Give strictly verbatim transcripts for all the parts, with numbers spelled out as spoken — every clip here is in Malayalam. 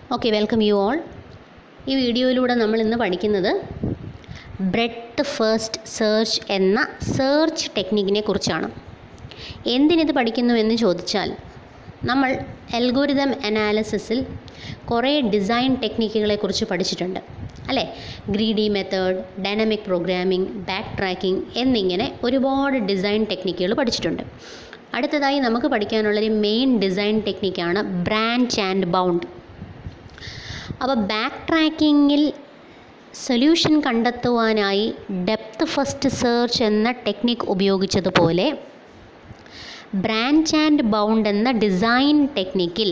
Okay, welcome you all. ഈ വീഡിയോയിലൂടെ നമ്മൾ ഇന്ന് പഠിക്കുന്നത് ബ്രെഡ്ത്ത് ഫസ്റ്റ് സെർച്ച് എന്ന സെർച്ച് ടെക്നിക്കിനെ കുറിച്ചാണ്. എന്തിനിത് പഠിക്കുന്നു എന്ന് ചോദിച്ചാൽ, നമ്മൾ അൽഗോരിതം അനാലിസിസിൽ കുറേ ഡിസൈൻ ടെക്നിക്കുകളെക്കുറിച്ച് പഠിച്ചിട്ടുണ്ട് അല്ലേ. Greedy method, dynamic programming, backtracking എന്നിങ്ങനെ ഒരുപാട് ഡിസൈൻ ടെക്നിക്കുകൾ പഠിച്ചിട്ടുണ്ട്. അടുത്തതായി നമുക്ക് പഠിക്കാനുള്ളൊരു മെയിൻ ഡിസൈൻ ടെക്നിക്കാണ് ബ്രാഞ്ച് ആൻഡ് ബൗണ്ട്. അപ്പോൾ ബാക്ക് ട്രാക്കിങ്ങിൽ സൊല്യൂഷൻ കണ്ടെത്തുവാനായി ഡെപ്ത് ഫസ്റ്റ് സെർച്ച് എന്ന ടെക്നിക്ക് ഉപയോഗിച്ചതുപോലെ ബ്രാഞ്ച് ആൻഡ് ബൗണ്ട് എന്ന ഡിസൈൻ ടെക്നിക്കിൽ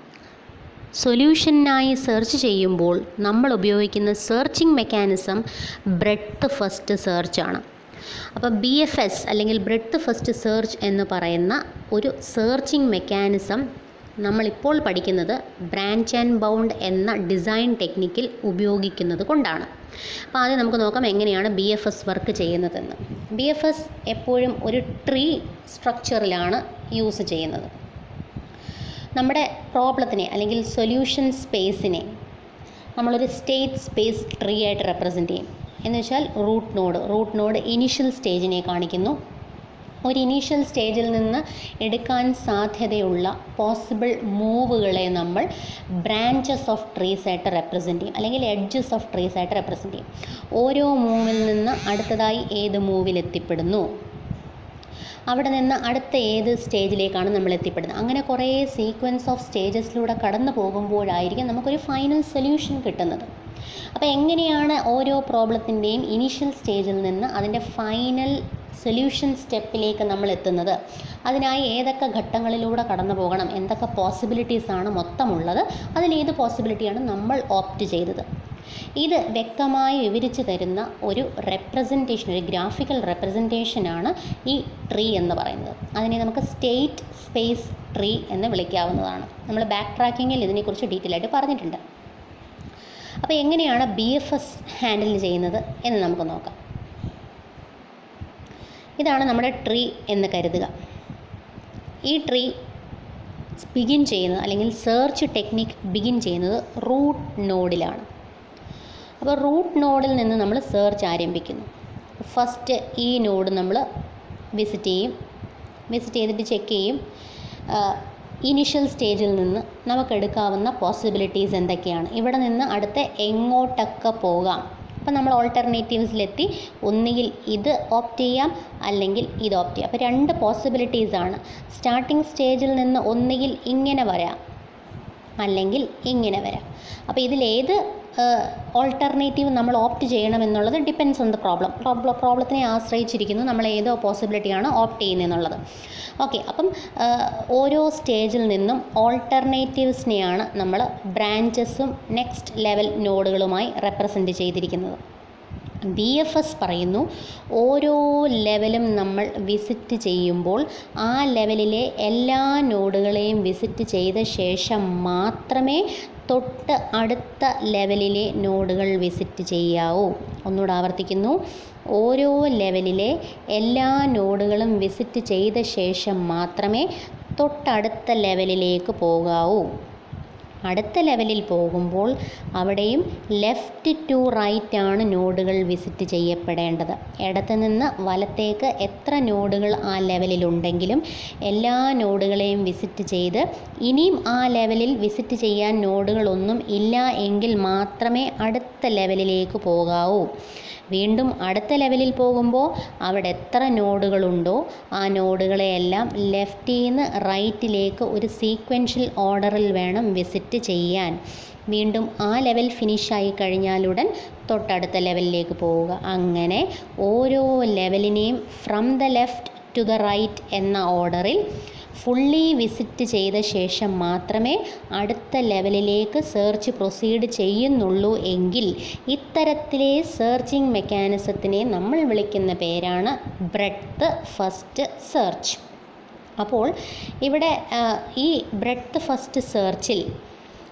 സൊല്യൂഷനായി സെർച്ച് ചെയ്യുമ്പോൾ നമ്മൾ ഉപയോഗിക്കുന്ന സെർച്ചിങ് മെക്കാനിസം ബ്രെഡ്ത്ത് ഫസ്റ്റ് സെർച്ചാണ്. അപ്പോൾ ബി എഫ് എസ് അല്ലെങ്കിൽ ബ്രെഡ്ത്ത് ഫസ്റ്റ് സെർച്ച് എന്ന് പറയുന്ന ഒരു സെർച്ചിങ് മെക്കാനിസം നമ്മളിപ്പോൾ പഠിക്കുന്നത് ബ്രാഞ്ച് ആൻഡ് ബൗണ്ട് എന്ന ഡിസൈൻ ടെക്നിക്കിൽ ഉപയോഗിക്കുന്നത് കൊണ്ടാണ്. അപ്പോൾ ആദ്യം നമുക്ക് നോക്കാം എങ്ങനെയാണ് ബി എഫ് എസ് വർക്ക് ചെയ്യുന്നതെന്ന്. ബി എഫ് എസ് എപ്പോഴും ഒരു ട്രീ സ്ട്രക്ചറിലാണ് യൂസ് ചെയ്യുന്നത്. നമ്മുടെ പ്രോബ്ലത്തിനെ അല്ലെങ്കിൽ സൊല്യൂഷൻ സ്പേസിനെ നമ്മളൊരു സ്റ്റേറ്റ് സ്പേസ് ട്രീ ആയിട്ട് റെപ്രസെൻറ്റ് ചെയ്യും. എന്ന് വെച്ചാൽ root node root node initial സ്റ്റേജിനെ കാണിക്കുന്നു. ഒരു ഇനീഷ്യൽ സ്റ്റേജിൽ നിന്ന് എടുക്കാൻ സാധ്യതയുള്ള പോസിബിൾ മൂവുകളെ നമ്മൾ ബ്രാഞ്ചസ് ഓഫ് ട്രീസ് ആയിട്ട് റെപ്രസെൻറ്റ് ചെയ്യും, അല്ലെങ്കിൽ എഡ്ജസ് ഓഫ് ട്രീസ് ആയിട്ട് റെപ്രസെൻറ്റ് ചെയ്യും. ഓരോ മൂവിൽ നിന്ന് അടുത്തതായി ഏത് മൂവിൽ എത്തിപ്പെടുന്നു, അവിടെ നിന്ന് അടുത്ത ഏത് സ്റ്റേജിലേക്കാണ് നമ്മൾ എത്തിപ്പെടുന്നത്, അങ്ങനെ കുറേ സീക്വൻസ് ഓഫ് സ്റ്റേജസിലൂടെ കടന്നു പോകുമ്പോഴായിരിക്കും നമുക്കൊരു ഫൈനൽ സൊല്യൂഷൻ കിട്ടുന്നത്. അപ്പോൾ എങ്ങനെയാണ് ഓരോ പ്രോബ്ലത്തിൻ്റെയും ഇനീഷ്യൽ സ്റ്റേജിൽ നിന്ന് അതിൻ്റെ ഫൈനൽ സൊല്യൂഷൻ സ്റ്റെപ്പിലേക്ക് നമ്മൾ എത്തുന്നത്, അതിനായി ഏതൊക്കെ ഘട്ടങ്ങളിലൂടെ കടന്നു പോകണം, എന്തൊക്കെ പോസിബിലിറ്റീസാണ് മൊത്തമുള്ളത്, അതിലേത് പോസിബിലിറ്റിയാണ് നമ്മൾ ഓപ്റ്റ് ചെയ്തത്, ഇത് വ്യക്തമായി വിവരിച്ചു തരുന്ന ഒരു റെപ്രസെൻറ്റേഷൻ, ഒരു ഗ്രാഫിക്കൽ റെപ്രസെൻറ്റേഷനാണ് ഈ ട്രീ എന്ന് പറയുന്നത്. അതിനെ നമുക്ക് സ്റ്റേറ്റ് സ്പേസ് ട്രീ എന്ന് വിളിക്കാവുന്നതാണ്. നമ്മൾ ബാക്ക് ട്രാക്കിങ്ങിൽ ഇതിനെക്കുറിച്ച് ഡീറ്റെയിൽ ആയിട്ട് പറഞ്ഞിട്ടുണ്ട്. അപ്പോൾ എങ്ങനെയാണ് ബി എഫ് എസ് ഹാൻഡിൽ ചെയ്യുന്നത് എന്ന് നമുക്ക് നോക്കാം. ഇതാണ് നമ്മുടെ ട്രീ എന്ന് കരുതുക. ഈ ട്രീ ബിഗിൻ ചെയ്യുന്നത് അല്ലെങ്കിൽ സെർച്ച് ടെക്നിക്ക് ബിഗിൻ ചെയ്യുന്നത് റൂട്ട് നോഡിലാണ്. അപ്പോൾ റൂട്ട് നോഡിൽ നിന്ന് നമ്മൾ സെർച്ച് ആരംഭിക്കുന്നു. ഫസ്റ്റ് ഈ നോഡ് നമ്മൾ വിസിറ്റ് ചെയ്യും. വിസിറ്റ് ചെയ്തിട്ട് ചെക്ക് ചെയ്യും ഇനീഷ്യൽ സ്റ്റേജിൽ നിന്ന് നമുക്കെടുക്കാവുന്ന പോസിബിലിറ്റീസ് എന്തൊക്കെയാണ്, ഇവിടെ നിന്ന് അടുത്ത എങ്ങോട്ടൊക്കെ പോകാം. അപ്പോൾ നമ്മൾ ഓൾട്ടർനേറ്റീവ്സിലെത്തി ഒന്നുകിൽ ഇത് ഓപ്റ്റ് ചെയ്യാം അല്ലെങ്കിൽ ഇത് ഓപ്റ്റ് ചെയ്യാം. അപ്പോൾ രണ്ട് പോസിബിലിറ്റീസാണ്. സ്റ്റാർട്ടിംഗ് സ്റ്റേജിൽ നിന്ന് ഒന്നുകിൽ ഇങ്ങനെ വരാം അല്ലെങ്കിൽ ഇങ്ങനെ വരാം. അപ്പോൾ ഇതിലേത് ഓൾട്ടർനേറ്റീവ് നമ്മൾ ഓപ്റ്റ് ചെയ്യണമെന്നുള്ളത് depends on the problem problem പ്രോബ്ലത്തിനെ ആശ്രയിച്ചിരിക്കുന്നു നമ്മൾ ഏതോ പോസിബിലിറ്റിയാണ് ഓപ്റ്റ് ചെയ്യുന്നതെന്നുള്ളത്. ഓക്കെ, അപ്പം ഓരോ സ്റ്റേജിൽ നിന്നും ഓൾട്ടർനേറ്റീവ്സിനെയാണ് നമ്മൾ ബ്രാഞ്ചസും നെക്സ്റ്റ് ലെവൽ നോഡുകളുമായി റെപ്രസെൻറ്റ് ചെയ്തിരിക്കുന്നത്. ബി എഫ് എസ് പറയുന്നു ഓരോ ലെവലും നമ്മൾ വിസിറ്റ് ചെയ്യുമ്പോൾ ആ ലെവലിലെ എല്ലാ നോഡുകളെയും വിസിറ്റ് ചെയ്ത ശേഷം മാത്രമേ തൊട്ട് അടുത്ത ലെവലിലെ നോഡുകൾ വിസിറ്റ് ചെയ്യാവൂ. ഒന്നുകൂടെ ആവർത്തിക്കുന്നു, ഓരോ ലെവലിലെ എല്ലാ നോഡുകളും വിസിറ്റ് ചെയ്ത ശേഷം മാത്രമേ തൊട്ടടുത്ത ലെവലിലേക്ക് പോകാവൂ. അടുത്ത ലെവലിൽ പോകുമ്പോൾ അവിടെയും ലെഫ്റ്റ് ടു റൈറ്റ് ആണ് നോഡുകൾ വിസിറ്റ് ചെയ്യപ്പെടേണ്ടത്. ഇടത്ത് നിന്ന് വലത്തേക്ക് എത്ര നോഡുകൾ ആ ലെവലിലുണ്ടെങ്കിലും എല്ലാ നോഡുകളെയും വിസിറ്റ് ചെയ്ത് ഇനിയും ആ ലെവലിൽ വിസിറ്റ് ചെയ്യാൻ നോഡുകളൊന്നും ഇല്ല എങ്കിൽ മാത്രമേ അടുത്ത ലെവലിലേക്ക് പോകാവൂ. വീണ്ടും അടുത്ത ലെവലിൽ പോകുമ്പോൾ അവിടെ എത്ര നോഡുകളുണ്ടോ ആ നോഡുകളെയെല്ലാം ലെഫ്റ്റിൽ നിന്ന് റൈറ്റിലേക്ക് ഒരു സീക്വൻഷ്യൽ ഓർഡറിൽ വേണം വിസിറ്റ് ചെയ്യാൻ. വീണ്ടും ആ ലെവൽ ഫിനിഷായി കഴിഞ്ഞാലുടൻ തൊട്ടടുത്ത ലെവലിലേക്ക് പോവുക. അങ്ങനെ ഓരോ ലെവലിനെയും from the left to the right എന്ന ഓർഡറിൽ ഫുള്ളി വിസിറ്റ് ചെയ്ത ശേഷം മാത്രമേ അടുത്ത ലെവലിലേക്ക് സെർച്ച് പ്രൊസീഡ് ചെയ്യുന്നുള്ളൂ എങ്കിൽ ഇത്തരത്തിലെ സെർച്ചിങ് മെക്കാനിസത്തിനെ നമ്മൾ വിളിക്കുന്ന പേരാണ് ബ്രെഡ്ത്ത് ഫസ്റ്റ് സെർച്ച്. അപ്പോൾ ഇവിടെ ഈ ബ്രെഡ്ത്ത് ഫസ്റ്റ് സെർച്ചിൽ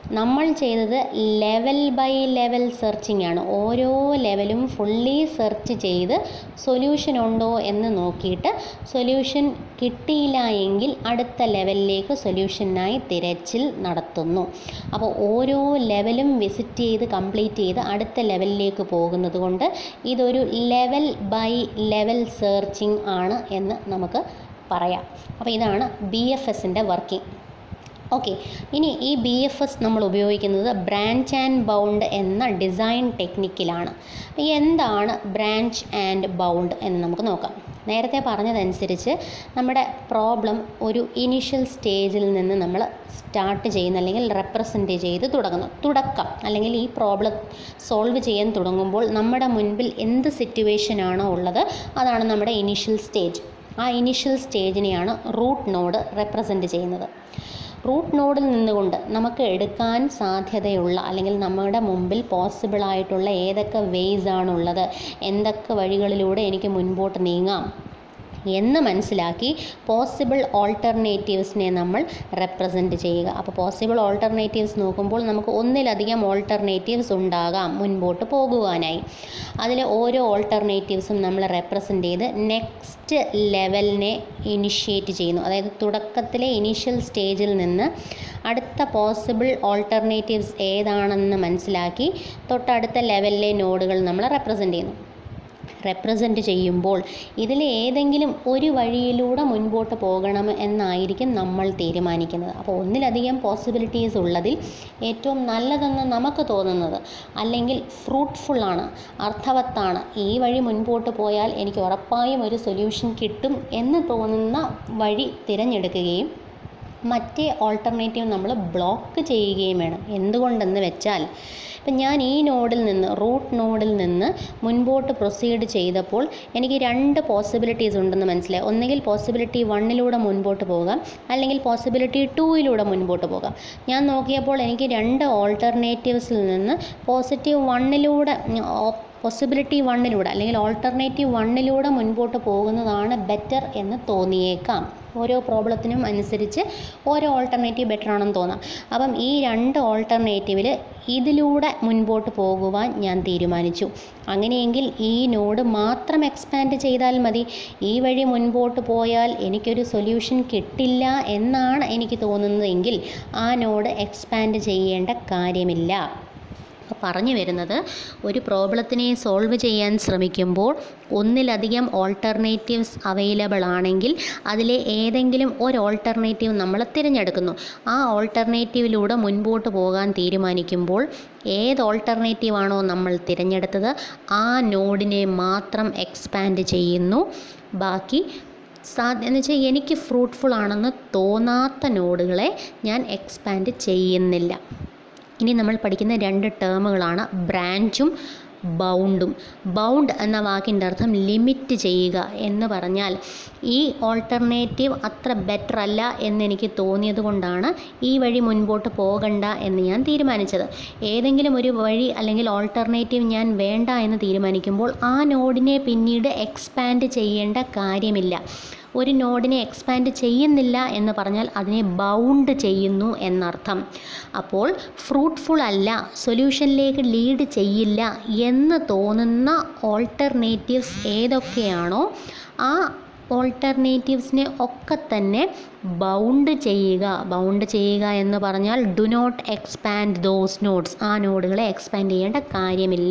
നമ്മൾ ചെയ്തത് ലെവൽ ബൈ ലെവൽ സെർച്ചിങ് ആണ്. ഓരോ ലെവലും ഫുള്ളി സെർച്ച് ചെയ്ത് സൊല്യൂഷൻ ഉണ്ടോ എന്ന് നോക്കിയിട്ട് സൊല്യൂഷൻ കിട്ടിയില്ല എങ്കിൽ അടുത്ത ലെവലിലേക്ക് സൊല്യൂഷനായി തിരച്ചിൽ നടത്തുന്നു. അപ്പോൾ ഓരോ ലെവലും വിസിറ്റ് ചെയ്ത് കംപ്ലീറ്റ് ചെയ്ത് അടുത്ത ലെവലിലേക്ക് പോകുന്നത് കൊണ്ട് ഇതൊരു ലെവൽ ബൈ ലെവൽ സെർച്ചിങ് ആണ് എന്ന് നമുക്ക് പറയാം. അപ്പോൾ ഇതാണ് ബി എഫ് എസിൻ്റെ വർക്കിംഗ്. ഓക്കെ, ഇനി ഈ ബി എഫ് എസ് നമ്മൾ ഉപയോഗിക്കുന്നത് ബ്രാഞ്ച് ആൻഡ് ബൗണ്ട് എന്ന ഡിസൈൻ ടെക്നിക്കിലാണ്. എന്താണ് ബ്രാഞ്ച് ആൻഡ് ബൗണ്ട് എന്ന് നമുക്ക് നോക്കാം. നേരത്തെ പറഞ്ഞതനുസരിച്ച് നമ്മുടെ പ്രോബ്ലം ഒരു ഇനീഷ്യൽ സ്റ്റേജിൽ നിന്ന് നമ്മൾ സ്റ്റാർട്ട് ചെയ്യുന്ന അല്ലെങ്കിൽ റെപ്രസെൻറ്റ് ചെയ്ത് തുടങ്ങുന്നു. തുടക്കം അല്ലെങ്കിൽ ഈ പ്രോബ്ലം സോൾവ് ചെയ്യാൻ തുടങ്ങുമ്പോൾ നമ്മുടെ മുൻപിൽ എന്ത് സിറ്റുവേഷനാണോ ഉള്ളത് അതാണ് നമ്മുടെ ഇനീഷ്യൽ സ്റ്റേജ്. ആ ഇനീഷ്യൽ സ്റ്റേജിനെയാണ് റൂട്ട് നോഡ് റെപ്രസെൻറ്റ് ചെയ്യുന്നത്. റൂട്ട് നോഡിൽ നിന്നുകൊണ്ട് നമുക്ക് എടുക്കാൻ സാധ്യതയുള്ള അല്ലെങ്കിൽ നമ്മുടെ മുമ്പിൽ പോസിബിൾ ആയിട്ടുള്ള ഏതൊക്കെ വേസ് ആണുള്ളത്, എന്തൊക്കെ വഴികളിലൂടെ എനിക്ക് മുൻപോട്ട് നീങ്ങാം എന്ന് മനസ്സിലാക്കി പോസിബിൾ ഓൾട്ടർനേറ്റീവ്സിനെ നമ്മൾ റെപ്രസെൻറ്റ് ചെയ്യുക. അപ്പോൾ പോസിബിൾ ഓൾട്ടർനേറ്റീവ്സ് നോക്കുമ്പോൾ നമുക്ക് ഒന്നിലധികം ഓൾട്ടർനേറ്റീവ്സ് ഉണ്ടാകാം മുൻപോട്ട് പോകുവാനായി. അതിൽ ഓരോ ഓൾട്ടർനേറ്റീവ്സും നമ്മൾ റെപ്രസെൻറ്റ് ചെയ്ത് നെക്സ്റ്റ് ലെവലിനെ ഇനിഷ്യേറ്റ് ചെയ്യുന്നു. അതായത് തുടക്കത്തിലെ ഇനീഷ്യൽ സ്റ്റേജിൽ നിന്ന് അടുത്ത പോസിബിൾ ഓൾട്ടർനേറ്റീവ്സ് ഏതാണെന്ന് മനസ്സിലാക്കി തൊട്ടടുത്ത ലെവലിലെ നോഡുകൾ നമ്മൾ റെപ്രസെൻറ്റ് ചെയ്യുന്നു. റെപ്രസെൻറ്റ് ചെയ്യുമ്പോൾ ഇതിൽ ഏതെങ്കിലും ഒരു വഴിയിലൂടെ മുൻപോട്ട് പോകണം എന്നായിരിക്കും നമ്മൾ തീരുമാനിക്കുന്നത്. അപ്പോൾ ഒന്നിലധികം പോസിബിലിറ്റീസ് ഉള്ളതിൽ ഏറ്റവും നല്ലതെന്ന് നമുക്ക് തോന്നുന്നത് അല്ലെങ്കിൽ ഫ്രൂട്ട്ഫുള്ളാണ്, അർത്ഥവത്താണ്, ഈ വഴി മുൻപോട്ട് പോയാൽ എനിക്ക് ഉറപ്പായും ഒരു സൊല്യൂഷൻ കിട്ടും എന്ന് തോന്നുന്ന വഴി തിരഞ്ഞെടുക്കുകയും മറ്റേ ഓൾട്ടർനേറ്റീവ് നമ്മൾ ബ്ലോക്ക് ചെയ്യുകയും വേണം. എന്തുകൊണ്ടെന്ന് വെച്ചാൽ ഇപ്പം ഞാൻ ഈ നോഡിൽ നിന്ന് റൂട്ട് നോഡിൽ നിന്ന് മുൻപോട്ട് പ്രൊസീഡ് ചെയ്തപ്പോൾ എനിക്ക് രണ്ട് പോസിബിലിറ്റീസ് ഉണ്ടെന്ന് മനസ്സിലായി. ഒന്നുകിൽ പോസിബിലിറ്റി വണ്ണിലൂടെ മുൻപോട്ട് പോകാം, അല്ലെങ്കിൽ പോസിബിലിറ്റി ടൂയിലൂടെ മുൻപോട്ട് പോകാം. ഞാൻ നോക്കിയപ്പോൾ എനിക്ക് രണ്ട് ഓൾട്ടർനേറ്റീവ്സിൽ നിന്ന് പോസിറ്റീവ് വണ്ണിലൂടെ പോസിബിലിറ്റി വണ്ണിലൂടെ അല്ലെങ്കിൽ ഓൾട്ടർനേറ്റീവ് വണ്ണിലൂടെ മുൻപോട്ട് പോകുന്നതാണ് ബെറ്റർ എന്ന് തോന്നിയേക്കാം. ഓരോ പ്രോബ്ലത്തിനും അനുസരിച്ച് ഓരോ ഓൾട്ടർനേറ്റീവ് ബെറ്റർ ആണെന്ന് തോന്നാം. അപ്പം ഈ രണ്ട് ഓൾട്ടർനേറ്റീവിൽ ഇതിലൂടെ മുൻപോട്ട് പോകുവാൻ ഞാൻ തീരുമാനിച്ചു. അങ്ങനെയെങ്കിൽ ഈ നോഡ് മാത്രം എക്സ്പാൻഡ് ചെയ്താൽ മതി. ഈ വഴി മുൻപോട്ട് പോയാൽ എനിക്കൊരു സൊല്യൂഷൻ കിട്ടില്ല എന്നാണ് എനിക്ക് തോന്നുന്നതെങ്കിൽ ആ നോഡ് എക്സ്പാൻഡ് ചെയ്യേണ്ട കാര്യമില്ല. പറഞ്ഞു വരുന്നത്, ഒരു പ്രോബ്ലത്തിനെ സോൾവ് ചെയ്യാൻ ശ്രമിക്കുമ്പോൾ ഒന്നിലധികം ഓൾട്ടർനേറ്റീവ്സ് അവൈലബിൾ ആണെങ്കിൽ അതിലെ ഏതെങ്കിലും ഒരു ഓൾട്ടർനേറ്റീവ് നമ്മൾ തിരഞ്ഞെടുക്കുന്നു. ആ ഓൾട്ടർനേറ്റീവിലൂടെ മുൻപോട്ട് പോകാൻ തീരുമാനിക്കുമ്പോൾ ഏത് ഓൾട്ടർനേറ്റീവാണോ നമ്മൾ തിരഞ്ഞെടുത്തത് ആ നോഡിനെ മാത്രം എക്സ്പാൻഡ് ചെയ്യുന്നു. ബാക്കി സാധ്യ എന്ന് വെച്ചാൽ എനിക്ക് ഫ്രൂട്ട്ഫുൾ ആണെന്ന് തോന്നാത്ത നോഡുകളെ ഞാൻ എക്സ്പാൻഡ് ചെയ്യുന്നില്ല. ഇനി നമ്മൾ പഠിക്കുന്ന രണ്ട് ടേമുകളാണ് ബ്രാഞ്ചും ബൗണ്ടും. ബൗണ്ട് എന്ന വാക്കിൻ്റെ അർത്ഥം ലിമിറ്റ് ചെയ്യുക എന്ന് പറഞ്ഞാൽ ഈ ഓൾട്ടർനേറ്റീവ് അത്ര ബെറ്റർ അല്ല എന്നെനിക്ക് തോന്നിയത് കൊണ്ടാണ് ഈ വഴി മുൻപോട്ട് പോകണ്ട എന്ന് ഞാൻ തീരുമാനിച്ചത്. ഏതെങ്കിലും ഒരു വഴി അല്ലെങ്കിൽ ഓൾട്ടർനേറ്റീവ് ഞാൻ വേണ്ട എന്ന് തീരുമാനിക്കുമ്പോൾ ആ നോഡിനെ പിന്നീട് എക്സ്പാൻഡ് ചെയ്യേണ്ട കാര്യമില്ല. ഒരു നോഡിനെ എക്സ്പാൻഡ് ചെയ്യുന്നില്ല എന്ന് പറഞ്ഞാൽ അതിനെ ബൗണ്ട് ചെയ്യുന്നു എന്നർത്ഥം. അപ്പോൾ ഫ്രൂട്ട്ഫുൾ അല്ല, സൊല്യൂഷനിലേക്ക് ലീഡ് ചെയ്യില്ല എന്ന് തോന്നുന്ന ഓൾട്ടർനേറ്റീവ്സ് ഏതൊക്കെയാണോ ആ ഓൾട്ടർനേറ്റീവ്സിനെ ഒക്കെ തന്നെ ബൗണ്ട് ചെയ്യുക. ബൗണ്ട് ചെയ്യുക എന്ന് പറഞ്ഞാൽ do not expand those nodes. ആ നോഡുകളെ എക്സ്പാൻഡ് ചെയ്യേണ്ട കാര്യമില്ല.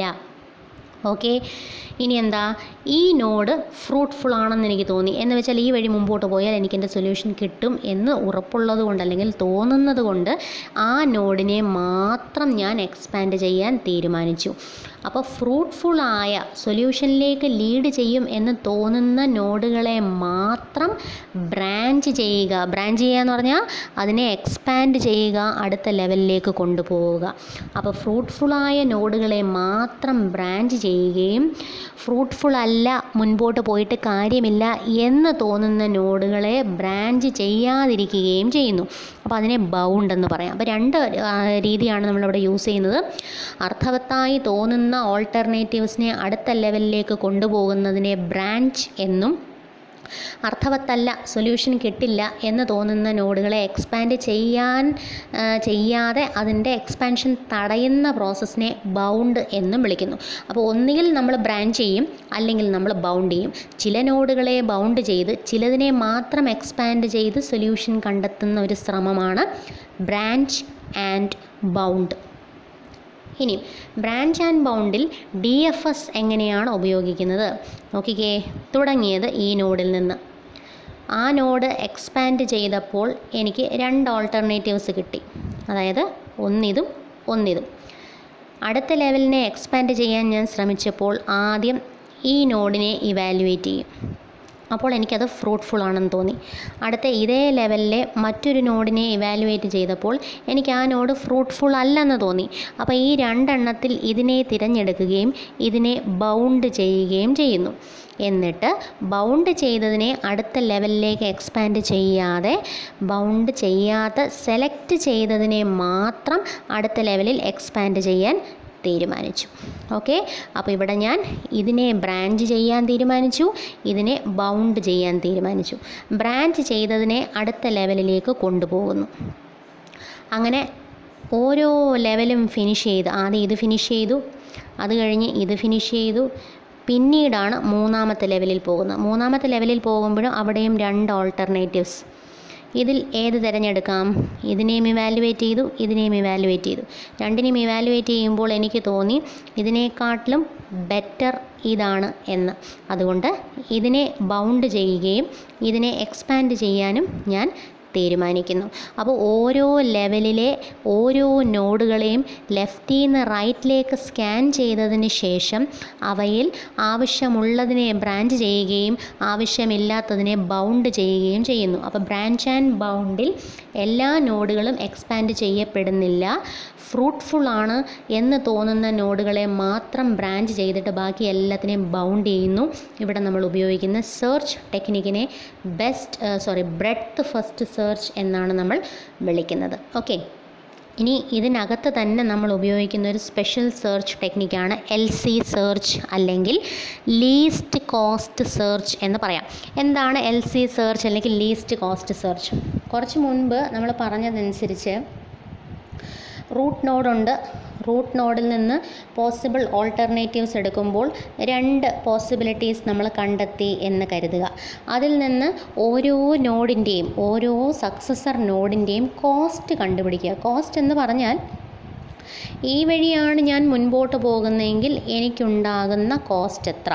ഓക്കെ, ഇനി എന്താ, ഈ നോഡ് ഫ്രൂട്ട്ഫുൾ ആണെന്ന് എനിക്ക് തോന്നി എന്ന് വെച്ചാൽ ഈ വഴി മുമ്പോട്ട് പോയാൽ എനിക്കെൻ്റെ സൊല്യൂഷൻ കിട്ടും എന്ന് ഉറപ്പുള്ളത് കൊണ്ട് അല്ലെങ്കിൽ തോന്നുന്നത് കൊണ്ട് ആ നോഡിനെ മാത്രം ഞാൻ എക്സ്പാൻഡ് ചെയ്യാൻ തീരുമാനിച്ചു. അപ്പോൾ ഫ്രൂട്ട്ഫുള്ളായ സൊല്യൂഷനിലേക്ക് ലീഡ് ചെയ്യും എന്ന് തോന്നുന്ന നോഡുകളെ മാത്രം ബ്രാഞ്ച് ചെയ്യുക. ബ്രാഞ്ച് ചെയ്യുക എന്ന് പറഞ്ഞാൽ അതിനെ എക്സ്പാൻഡ് ചെയ്യുക, അടുത്ത ലെവലിലേക്ക് കൊണ്ടുപോവുക. അപ്പോൾ ഫ്രൂട്ട്ഫുള്ളായ നോഡുകളെ മാത്രം ബ്രാഞ്ച് ചെയ്യുകയും ഫ്രൂട്ട്ഫുൾ അല്ല, മുൻപോട്ട് പോയിട്ട് കാര്യമില്ല എന്ന് തോന്നുന്ന നോഡുകളെ ബ്രാഞ്ച് ചെയ്യാതിരിക്കുകയും ചെയ്യുന്നു. അപ്പോൾ അതിനെ ബൗണ്ട് എന്ന് പറയാം. അപ്പോൾ രണ്ട് രീതിയാണ് നമ്മളിവിടെ യൂസ് ചെയ്യുന്നത്. അർത്ഥവത്തായി തോന്നുന്ന ഓൾട്ടർനേറ്റീവ്സിനെ അടുത്ത ലെവലിലേക്ക് കൊണ്ടുപോകുന്നതിനെ ബ്രാഞ്ച് എന്നും അർത്ഥവത്തല്ല, സൊല്യൂഷൻ കിട്ടില്ല എന്ന് തോന്നുന്ന നോഡുകളെ എക്സ്പാൻഡ് ചെയ്യാൻ ചെയ്യാതെ അതിൻ്റെ എക്സ്പാൻഷൻ തടയുന്ന പ്രോസസ്സിനെ ബൗണ്ട് എന്നും വിളിക്കുന്നു. അപ്പോൾ ഒന്നുകിൽ നമ്മൾ ബ്രാഞ്ച് ചെയ്യും, അല്ലെങ്കിൽ നമ്മൾ ബൗണ്ട് ചെയ്യും. ചില നോഡുകളെ ബൗണ്ട് ചെയ്ത് ചിലതിനെ മാത്രം എക്സ്പാൻഡ് ചെയ്ത് സൊല്യൂഷൻ കണ്ടെത്തുന്ന ഒരു ശ്രമമാണ് ബ്രാഞ്ച് ആൻഡ് ബൗണ്ട്. ഇനി ബ്രാഞ്ച് ആൻഡ് ബൗണ്ടിൽ ഡി എഫ് എസ് എങ്ങനെയാണ് ഉപയോഗിക്കുന്നത് നോക്കിക്കേ. തുടങ്ങിയത് ഈ നോഡിൽ നിന്ന്. ആ നോഡ് എക്സ്പാൻഡ് ചെയ്തപ്പോൾ എനിക്ക് രണ്ട് ഓൾട്ടർനേറ്റീവ്സ് കിട്ടി, അതായത് ഒന്നിതും ഒന്നിതും. അടുത്ത ലെവലിനെ എക്സ്പാൻഡ് ചെയ്യാൻ ഞാൻ ശ്രമിച്ചപ്പോൾ ആദ്യം ഈ നോഡിനെ ഇവാലുവേറ്റ് ചെയ്യും. അപ്പോൾ എനിക്കത് ഫ്രൂട്ട്ഫുൾ ആണെന്ന് തോന്നി. അടുത്ത ഇതേ ലെവലിലെ മറ്റൊരു നോഡിനെ ഇവാലുവേറ്റ് ചെയ്തപ്പോൾ എനിക്ക് ആ നോഡ് ഫ്രൂട്ട്ഫുൾ അല്ലെന്ന് തോന്നി. അപ്പോൾ ഈ രണ്ടെണ്ണത്തിൽ ഇതിനെ തിരഞ്ഞെടുക്കുകയും ഇതിനെ ബൗണ്ട് ചെയ്യുകയും ചെയ്യുന്നു. എന്നിട്ട് ബൗണ്ട് ചെയ്തതിനെ അടുത്ത ലെവലിലേക്ക് എക്സ്പാൻഡ് ചെയ്യാതെ ബൗണ്ട് ചെയ്യാതെ സെലക്ട് ചെയ്തതിനെ മാത്രം അടുത്ത ലെവലിൽ എക്സ്പാൻഡ് ചെയ്യാൻ തീരുമാനിച്ചു. ഓക്കെ, അപ്പോൾ ഇവിടെ ഞാൻ ഇതിനെ ബ്രാഞ്ച് ചെയ്യാൻ തീരുമാനിച്ചു, ഇതിനെ ബൗണ്ട് ചെയ്യാൻ തീരുമാനിച്ചു. ബ്രാഞ്ച് ചെയ്തതിനെ അടുത്ത ലെവലിലേക്ക് കൊണ്ടുപോകുന്നു. അങ്ങനെ ഓരോ ലെവലും ഫിനിഷ് ചെയ്ത്, ആദ്യം ഇത് ഫിനിഷ് ചെയ്തു, അത് കഴിഞ്ഞ് ഇത് ഫിനിഷ് ചെയ്തു, പിന്നീടാണ് മൂന്നാമത്തെ ലെവലിൽ പോകുന്നത്. മൂന്നാമത്തെ ലെവലിൽ പോകുമ്പോഴും അവിടെയും രണ്ട് ഓൾട്ടർനേറ്റീവ്സ്. ഇതിൽ ഏത് തിരഞ്ഞെടുക്കാം? ഇതിനെയും ഇവാലുവേറ്റ് ചെയ്തു, ഇതിനെയും ഇവാലുവേറ്റ് ചെയ്തു. രണ്ടിനെയും ഇവാലുവേറ്റ് ചെയ്യുമ്പോൾ എനിക്ക് തോന്നി ഇതിനേക്കാട്ടിലും ബെറ്റർ ഇതാണ് എന്ന്. അതുകൊണ്ട് ഇതിനെ ബൗണ്ട് ചെയ്യുകയും ഇതിനെ എക്സ്പാൻഡ് ചെയ്യാനും ഞാൻ തീരുമാനിക്കുന്നു. അപ്പോൾ ഓരോ ലെവലിലെ ഓരോ നോഡുകളെയും ലെഫ്റ്റിൽ നിന്ന് റൈറ്റിലേക്ക് സ്കാൻ ചെയ്തതിന് ശേഷം അവയിൽ ആവശ്യമുള്ളതിനെ ബ്രാഞ്ച് ചെയ്യുകയും ആവശ്യമില്ലാത്തതിനെ ബൗണ്ട് ചെയ്യുകയും ചെയ്യുന്നു. അപ്പോൾ ബ്രാഞ്ച് ആൻഡ് ബൗണ്ടിൽ എല്ലാ നോഡുകളും എക്സ്പാൻഡ് ചെയ്യപ്പെടുന്നില്ല. ഫ്രൂട്ട്ഫുൾ ആണ് എന്ന് തോന്നുന്ന നോഡുകളെ മാത്രം ബ്രാഞ്ച് ചെയ്തിട്ട് ബാക്കി എല്ലാത്തിനെയും ബൗണ്ട് ചെയ്യുന്നു. ഇവിടെ നമ്മൾ ഉപയോഗിക്കുന്ന സെർച്ച് ടെക്നിക്കിനെ best sorry breadth first search എന്നാണ് നമ്മൾ വിളിക്കുന്നത്. ഓക്കെ, ഇനി ഇതിനകത്ത് തന്നെ നമ്മൾ ഉപയോഗിക്കുന്ന ഒരു സ്പെഷ്യൽ സെർച്ച് ടെക്നിക്കാണ് എൽ സി സെർച്ച് അല്ലെങ്കിൽ ലീസ്റ്റ് കോസ്റ്റ് സെർച്ച് എന്ന് പറയാം. എന്താണ് എൽ സി സെർച്ച് അല്ലെങ്കിൽ ലീസ്റ്റ് കോസ്റ്റ് സെർച്ച്? കുറച്ച് മുൻപ് നമ്മൾ പറഞ്ഞതനുസരിച്ച് റൂട്ട് നോഡുണ്ട്. റൂട്ട് നോഡിൽ നിന്ന് പോസിബിൾ ഓൾട്ടർനേറ്റീവ്സ് എടുക്കുമ്പോൾ രണ്ട് പോസിബിലിറ്റീസ് നമ്മൾ കണ്ടെത്തി എന്ന് കരുതുക. അതിൽ നിന്ന് ഓരോ നോഡിൻ്റെയും ഓരോ സക്സസർ നോഡിൻ്റെയും കോസ്റ്റ് കണ്ടുപിടിക്കുക. കോസ്റ്റ് എന്ന് പറഞ്ഞാൽ ഈ വഴിയാണ് ഞാൻ മുൻപോട്ട് പോകുന്നതെങ്കിൽ എനിക്കുണ്ടാകുന്ന കോസ്റ്റ് എത്ര,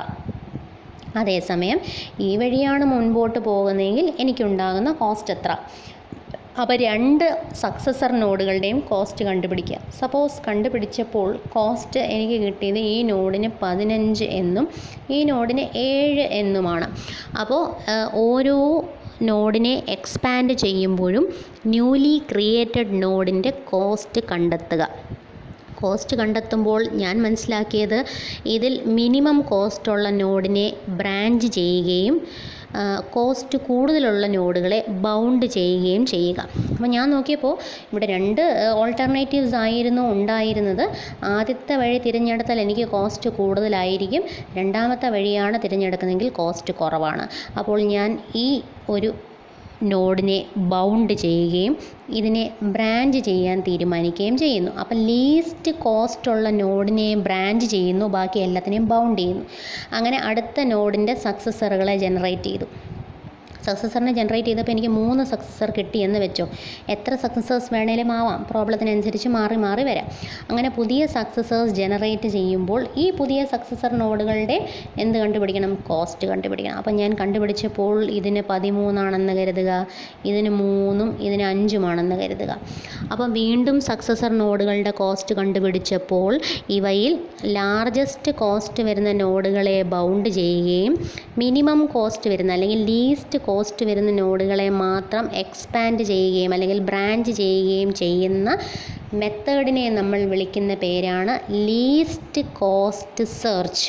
അതേസമയം ഈ വഴിയാണ് മുൻപോട്ട് പോകുന്നതെങ്കിൽ എനിക്കുണ്ടാകുന്ന കോസ്റ്റ് എത്ര. അപ്പോൾ രണ്ട് സക്സസർ നോഡുകളുടെയും കോസ്റ്റ് കണ്ടുപിടിക്കുക. സപ്പോസ് കണ്ടുപിടിച്ചപ്പോൾ കോസ്റ്റ് എനിക്ക് കിട്ടിയത് ഈ നോഡിന് പതിനഞ്ച് എന്നും ഈ നോഡിന് ഏഴ് എന്നുമാണ്. അപ്പോൾ ഓരോ നോഡിനെ എക്സ്പാൻഡ് ചെയ്യുമ്പോഴും ന്യൂലി ക്രിയേറ്റഡ് നോഡിൻ്റെ കോസ്റ്റ് കണ്ടെത്തുക. കോസ്റ്റ് കണ്ടെത്തുമ്പോൾ ഞാൻ മനസ്സിലാക്കിയത് ഇതിൽ മിനിമം കോസ്റ്റുള്ള നോഡിനെ ബ്രാഞ്ച് ചെയ്യുകയും കോസ്റ്റ് കൂടുതലുള്ള നോഡുകളെ ബൗണ്ട് ചെയ്യുകയും ചെയ്യുക. അപ്പോൾ ഞാൻ നോക്കിയപ്പോൾ ഇവിടെ രണ്ട് ഓൾട്ടർനേറ്റീവ്സ് ആയിരുന്നു ഉണ്ടായിരുന്നത്. ആദ്യത്തെ വഴി തിരഞ്ഞെടുത്താൽ എനിക്ക് കോസ്റ്റ് കൂടുതലായിരിക്കും, രണ്ടാമത്തെ വഴിയാണ് തിരഞ്ഞെടുക്കുന്നതെങ്കിൽ കോസ്റ്റ് കുറവാണ്. അപ്പോൾ ഞാൻ ഈ ഒരു നോഡിനെ ബൗണ്ട് ചെയ്യുകയും ഇതിനെ ബ്രാഞ്ച് ചെയ്യാൻ തീരുമാനിക്കുകയും ചെയ്യുന്നു. അപ്പോൾ ലീസ്റ്റ് കോസ്റ്റുള്ള നോഡിനെ ബ്രാഞ്ച് ചെയ്യുന്നു, ബാക്കി എല്ലാത്തിനെയും ബൗണ്ട് ചെയ്യുന്നു. അങ്ങനെ അടുത്ത നോഡിൻ്റെ സക്സസറുകളെ ജനറേറ്റ് ചെയ്തു. സക്സസറിനെ ജനറേറ്റ് ചെയ്തപ്പോൾ എനിക്ക് മൂന്ന് സക്സസർ കിട്ടി എന്ന് വെച്ചോ. എത്ര സക്സസേഴ്സ് വേണേലും ആവാം, പ്രോബ്ലത്തിനനുസരിച്ച് മാറി മാറി വരാം. അങ്ങനെ പുതിയ സക്സസേഴ്സ് ജനറേറ്റ് ചെയ്യുമ്പോൾ ഈ പുതിയ സക്സസർ നോഡുകളുടെ എന്ത് കണ്ടുപിടിക്കണം? കോസ്റ്റ് കണ്ടുപിടിക്കണം. അപ്പം ഞാൻ കണ്ടുപിടിച്ചപ്പോൾ ഇതിന് പതിമൂന്നാണെന്ന് കരുതുക, ഇതിന് മൂന്നും ഇതിന് അഞ്ചുമാണെന്ന് കരുതുക. അപ്പം വീണ്ടും സക്സസർ നോഡുകളുടെ കോസ്റ്റ് കണ്ടുപിടിച്ചപ്പോൾ ഇവയിൽ ലാർജസ്റ്റ് കോസ്റ്റ് വരുന്ന നോഡുകളെ ബൗണ്ട് ചെയ്യുകയും മിനിമം കോസ്റ്റ് വരുന്ന അല്ലെങ്കിൽ ലീസ്റ്റ് കോസ്റ്റ് വരുന്ന നോഡുകളെ മാത്രം എക്സ്പാൻഡ് ചെയ്യുകയും അല്ലെങ്കിൽ ബ്രാഞ്ച് ചെയ്യുകയും ചെയ്യുന്ന മെത്തേഡിനെ നമ്മൾ വിളിക്കുന്ന പേരാണ് ലീസ്റ്റ് കോസ്റ്റ് സെർച്ച്.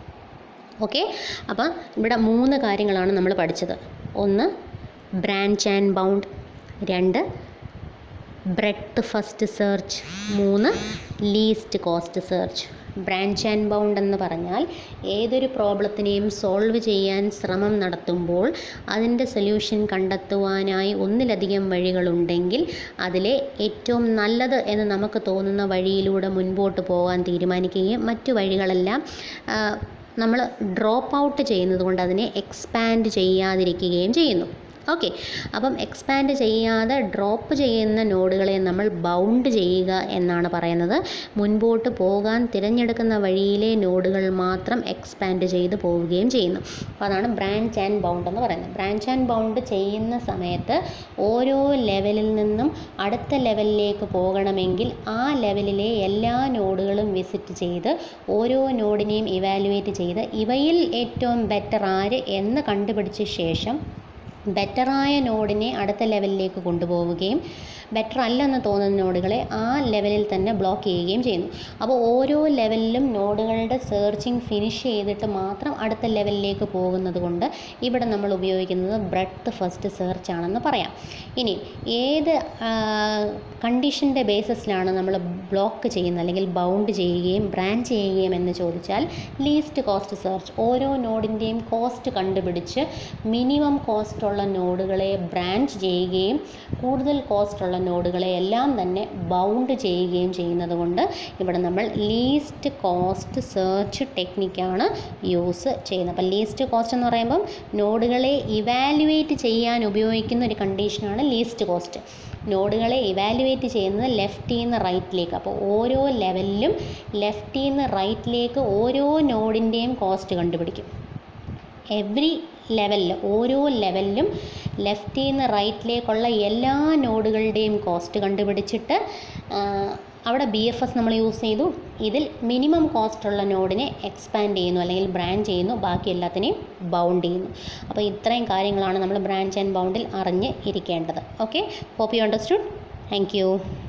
ഓക്കെ, അപ്പം ഇവിടെ മൂന്ന് കാര്യങ്ങളാണ് നമ്മൾ പഠിച്ചത്. ഒന്ന് ബ്രാഞ്ച് ആൻഡ് ബൗണ്ട്, രണ്ട് ബ്രെഡ്ത്ത് ഫസ്റ്റ് സെർച്ച്, മൂന്ന് least cost search. Branch and bound എന്ന് പറഞ്ഞാൽ ഏതൊരു പ്രോബ്ലത്തിനെയും സോൾവ് ചെയ്യാൻ ശ്രമം നടത്തുമ്പോൾ അതിൻ്റെ സൊല്യൂഷൻ കണ്ടെത്തുവാനായി ഒന്നിലധികം വഴികളുണ്ടെങ്കിൽ അതിലെ ഏറ്റവും നല്ലത് എന്ന് നമുക്ക് തോന്നുന്ന വഴിയിലൂടെ മുൻപോട്ട് പോകാൻ തീരുമാനിക്കുകയും മറ്റു വഴികളെല്ലാം നമ്മൾ ഡ്രോപ്പ് ഔട്ട് ചെയ്യുന്നത് കൊണ്ട് അതിനെ എക്സ്പാൻഡ് ചെയ്യാതിരിക്കുകയും ചെയ്യുന്നു. ഓക്കെ, അപ്പം എക്സ്പാൻഡ് ചെയ്യാതെ ഡ്രോപ്പ് ചെയ്യുന്ന നോഡുകളെ നമ്മൾ ബൗണ്ട് ചെയ്യുക എന്നാണ് പറയുന്നത്. മുൻപോട്ട് പോകാൻ തിരഞ്ഞെടുക്കുന്ന വഴിയിലെ നോഡുകൾ മാത്രം എക്സ്പാൻഡ് ചെയ്ത് പോവുകയും ചെയ്യുന്നു. അപ്പോൾ അതാണ് ബ്രാഞ്ച് ആൻഡ് ബൗണ്ട് എന്ന് പറയുന്നത്. ബ്രാഞ്ച് ആൻഡ് ബൗണ്ട് ചെയ്യുന്ന സമയത്ത് ഓരോ ലെവലിൽ നിന്നും അടുത്ത ലെവലിലേക്ക് പോകണമെങ്കിൽ ആ ലെവലിലെ എല്ലാ നോഡുകളും വിസിറ്റ് ചെയ്ത് ഓരോ നോഡിനെയും ഇവാലുവേറ്റ് ചെയ്ത് ഇവയിൽ ഏറ്റവും ബെറ്റർ ആര് എന്ന് കണ്ടുപിടിച്ച ശേഷം ബെറ്ററായ നോഡിനെ അടുത്ത ലെവലിലേക്ക് കൊണ്ടുപോവുകയും ബെറ്റർ അല്ലെന്ന് തോന്നുന്ന നോഡുകളെ ആ ലെവലിൽ തന്നെ ബ്ലോക്ക് ചെയ്യുകയും ചെയ്യുന്നു. അപ്പോൾ ഓരോ ലെവലിലും നോഡുകളുടെ സെർച്ചിങ് ഫിനിഷ് ചെയ്തിട്ട് മാത്രം അടുത്ത ലെവലിലേക്ക് പോകുന്നത് കൊണ്ട് ഇവിടെ നമ്മൾ ഉപയോഗിക്കുന്നത് ബ്രെഡ്ത്ത് ഫസ്റ്റ് സെർച്ച് ആണെന്ന് പറയാം. ഇനി ഏത് കണ്ടീഷൻ്റെ ബേസിസിലാണ് നമ്മൾ ബ്ലോക്ക് ചെയ്യുന്നത് അല്ലെങ്കിൽ ബൗണ്ട് ചെയ്യുകയും ബ്രാഞ്ച് ചെയ്യുകയും എന്ന് ചോദിച്ചാൽ ലീസ്റ്റ് കോസ്റ്റ് സെർച്ച്. ഓരോ നോഡിൻ്റെയും കോസ്റ്റ് കണ്ടുപിടിച്ച് മിനിമം കോസ്റ്റ് ഉള്ള നോഡുകളെ ബ്രാഞ്ച് ചെയ്യുകയും കൂടുതൽ കോസ്റ്റ് ഉള്ള നോഡുകളെ എല്ലാം തന്നെ ബൗണ്ട് ചെയ്യുകയും ചെയ്യുന്നത് കൊണ്ട് ഇവിടെ നമ്മൾ ലീസ്റ്റ് കോസ്റ്റ് സെർച്ച് ടെക്നിക്കാണ് യൂസ് ചെയ്യുന്നത്. അപ്പം ലീസ്റ്റ് കോസ്റ്റ് എന്ന് പറയുമ്പം നോഡുകളെ ഇവാലുവേറ്റ് ചെയ്യാൻ ഉപയോഗിക്കുന്ന ഒരു കണ്ടീഷനാണ് ലീസ്റ്റ് കോസ്റ്റ്. നോഡുകളെ ഇവാലുവേറ്റ് ചെയ്യുന്നത് ലെഫ്റ്റിൽ നിന്ന് റൈറ്റിലേക്ക്. അപ്പോൾ ഓരോ ലെവലിലും ലെഫ്റ്റിൽ നിന്ന് റൈറ്റിലേക്ക് ഓരോ നോഡിൻ്റെയും കോസ്റ്റ് കണ്ടുപിടിക്കും. എവ്രി ലെവലിൽ ഓരോ ലെവലിലും ലെഫ്റ്റിൽ നിന്ന് റൈറ്റിലേക്കുള്ള എല്ലാ നോഡുകളുടെയും കോസ്റ്റ് കണ്ടുപിടിച്ചിട്ട് അവിടെ ബി എഫ് എസ് നമ്മൾ യൂസ് ചെയ്തു. ഇതിൽ മിനിമം കോസ്റ്റുള്ള നോഡിനെ എക്സ്പാൻഡ് ചെയ്യുന്നു അല്ലെങ്കിൽ ബ്രാഞ്ച് ചെയ്യുന്നു, ബാക്കി എല്ലാത്തിനെയും ബൗണ്ട് ചെയ്യുന്നു. അപ്പോൾ ഇത്രയും കാര്യങ്ങളാണ് നമ്മൾ ബ്രാഞ്ച് ആൻഡ് ബൗണ്ടിൽ അറിഞ്ഞ് ഇരിക്കേണ്ടത്. Okay, hope you understood. Thank U.